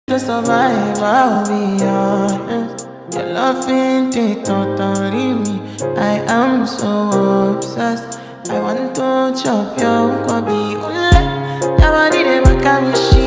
to survive, I'll be honest. Your love ain't it, totally me. I am so obsessed. I want to chop your kwabi. Your body, they make me